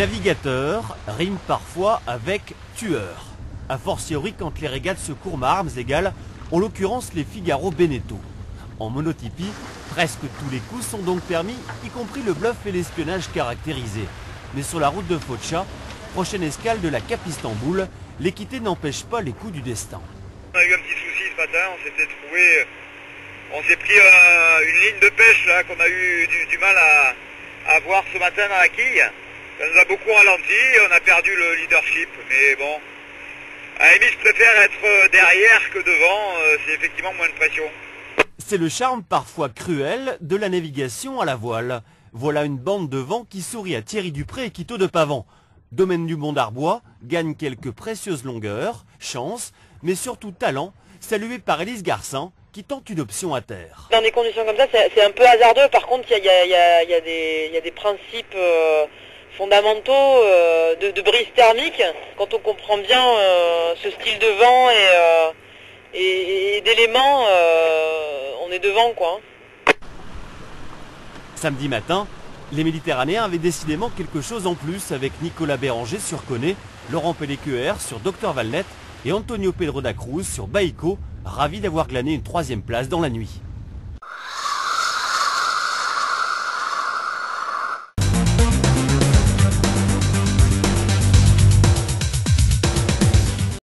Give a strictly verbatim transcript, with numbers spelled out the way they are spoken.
Navigateur rime parfois avec tueur. A fortiori quand les régates se courent à armes égales, en l'occurrence les Figaro Beneteau. En monotypie, presque tous les coups sont donc permis, y compris le bluff et l'espionnage caractérisé. Mais sur la route de Foča, prochaine escale de la Cap Istanbul, l'équité n'empêche pas les coups du destin. On a eu un petit souci ce matin, on s'était trouvé, on s'est pris euh, une ligne de pêche là qu'on a eu du, du mal à, à voir ce matin dans la quille. Ça nous a beaucoup ralenti, on a perdu le leadership, mais bon, à la limite je préfère être derrière que devant, euh, c'est effectivement moins de pression. C'est le charme parfois cruel de la navigation à la voile. Voilà une bande de vent qui sourit à Thierry Dupré et Quito de Pavan. Domaine du Mont d'Arbois gagne quelques précieuses longueurs, chance, mais surtout talent, salué par Élise Garcin qui tente une option à terre. Dans des conditions comme ça, c'est un peu hasardeux. Par contre, il y, y, y, y, y a des principes euh, fondamentaux euh, de, de brise thermique. Quand on comprend bien euh, ce style de vent et, euh, et, et d'éléments, euh, on est devant, quoi. Samedi matin, les Méditerranéens avaient décidément quelque chose en plus avec Nicolas Béranger sur Koné, Laurent Pellecuer sur Docteur Valnet et Antonio Pedro da Cruz sur Baïko, ravis d'avoir glané une troisième place dans la nuit.